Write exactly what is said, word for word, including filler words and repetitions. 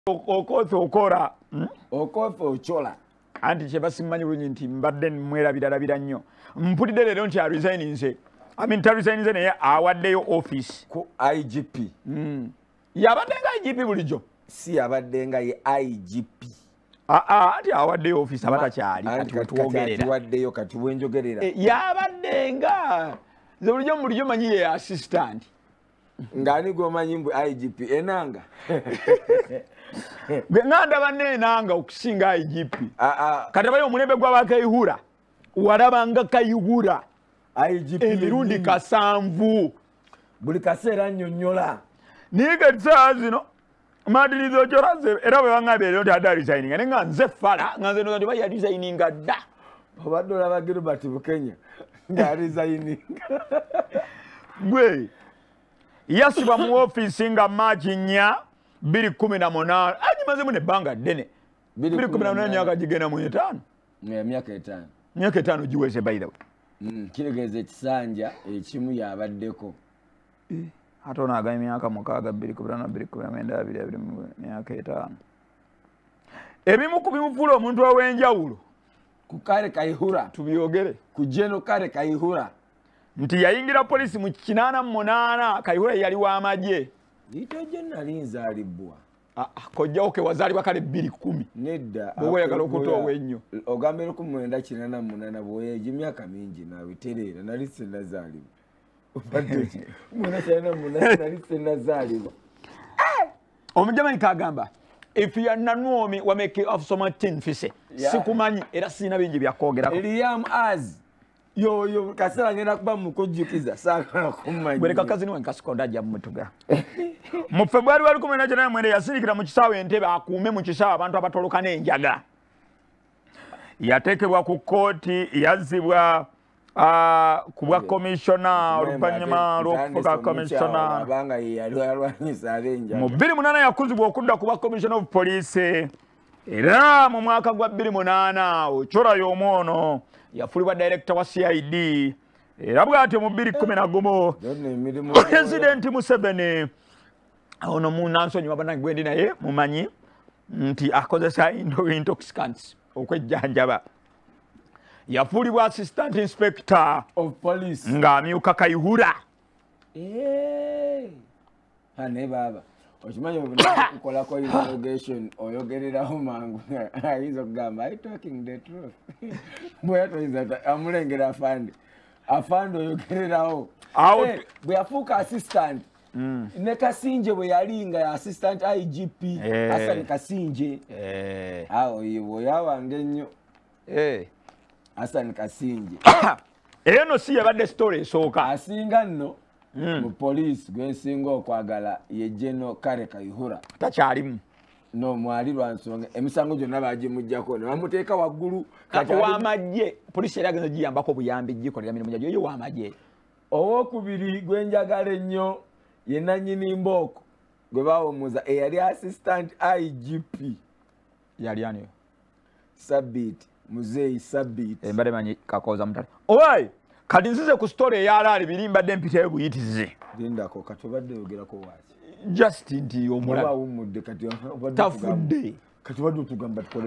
Okoth Ochola. Okoth Ochola. Anti chebasimanyi bulungi nti mbadde mwerabirabira nnyo. Mpulidde leero nti aresigninze. I mean taresigninze naye awaddeyo office ku I G P. Mm. Yabadde nga I G P bulijjo. Si yabadde nga ye I G P. Ah ah ati awaddeyo office abatakyali kati tuwogerera. Kati waddeyo kati wenjogerera. E, yabadde nga ze bulijjo bulijjo manyi ye assistant. Ngani gomanyi mbu I G P enanga. Nganda banne enanga okusinga I G P. Ah ah. Kati bayo omulembe gw'abakayihura. Walabanga kayihura. I G P emirundi kasanvu. Buli kaseera nnyonnyola. Niga tsaa zino. Madirizo choraze era bwe bangabe lero tada resigning. Nga nze fala nganze no baya resigning da. Obadde olaba Gilbert Bukenya. Nga resigning. Gwe. Yasiba mu office nga Machi nya bbiri kumi na munana. Ajimaze mu ne banga dene. bbiri kumi na munana nyaka jigena mu etaano. Ne myaka etaano. Myaka etaano jiweze by the way. Mm, kiregeze ekisanja ekimu yabaddeko. Eh, ate ono agamba emyaka mukaaga bbiri kumi na bbiri kumi na mwenda abiri abiri mu myaka etaano. Ebimu ku bimufuula omuntu ow'enjawulo. Ku Kale Kayihura. Tubyogere. Ku General Kale Kayihura. Nti yayingira polisi mu kinaana mu munaana Kayihura yali w'amagye. Lito General nzaalibwa. Ah, kojjawo ke wazaalibwa kale bbiri kumi. Nedda. Bwe yagala okutowa ennyo. Ogambye ku mwenda kinaana mu munaana bwe emyaka mingi nawe tereera nali sennazaalibwa. Obadde ki? Mwenda kinaana mu munaana nali sennazaalibwa. Omujamanyi kagamba if you are Nanomi wa make of some tin fise. Sikumanyi era sina bingi byakwogera. Eliam Az. Yo yo kasala ngenda kuba mukujjukiza saakala kumanyi. Bwe kakazi niwe nkasikonda ajja mmutuga. Mu February wali kumi na jana mwende yasirikira mu kisaawe Entebbe akuume mu kisaawe abantu abatoloka n'enjaga. Yatekebwa ku kooti yazibwa uh, ku bwa commissioner oluvannyuma lw'okufuuka commissioner. Abanga yali alwanyisa abenjaga. Mu bbiri munana yakuzibwa okudda ku bwa commissioner of police. Era mu mwaka gwa bbiri munana Ochola y'omu ono yafulibwa director wa C I D. Era bw'atyo mu bbiri kumi na gumu President Museveni ono munansonyi wabana gwendi naye mumanyi nti akozesa intoxicants okwejjanjaba. Yafulibwa assistant inspector of police ng'amyuka Kayihura. Eh. Ane baba. Okimanyi obukola ko interrogation oyogereraho mangu ayinza okugamba I talking the truth. Bwe atoyinza amulengera afande. Afande oyogereraho. Out. Bwe yafuuka assistant. Mm. Ne Kasinje bwe yalinga ya assistant I G P. Eh. Hassan Kasinje. Eh. Awo yibo yawange nnyo. Eh. Hassan Kasinje. Eno si yabadde story esooka. Asinga nno. Mm. Mu police gwensinga okwagala ye General Kale Kayihura. Takyalimu. No mwali lwansonga emisango gyonna bagimujjako ne bamuteeka waggulu kati w'amagye polisi yali agenza giyambako buyambi gikolera mirimu gyagyo yo w'amagye. Owokubiri gwenjagala ennyo ye nannyini Mbooko gwe baawumuza eyali assistant I G P. Yali ani? Sabit Muzeyi Sabit. Embadde manyi kakooza mutale. Owaayi kati nzize ku story eyalaali biri mbadde mpitayo buyitize. Lindako kati obadde oyogerako waaki? Just nti omulala. Oba awummudde kati tafudde. Kati obadde otugamba tukole